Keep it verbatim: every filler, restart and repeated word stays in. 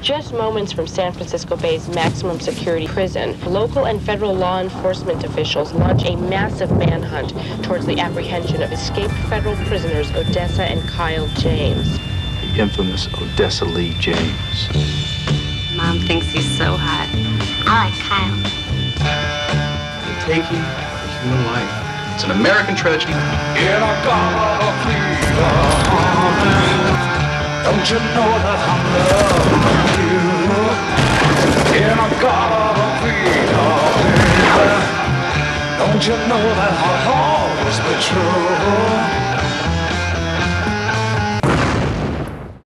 Just moments from San Francisco Bay's maximum security prison, local and federal law enforcement officials launch a massive manhunt towards the apprehension of escaped federal prisoners Odessa and Kyle James. The infamous Odessa Lee James. Mom thinks he's so hot. I like Kyle. The taking of a human life. It's an American tragedy. In a God of freedom, don't you know that I'm loving you? In a God of freedom, don't you know that I'll always be true?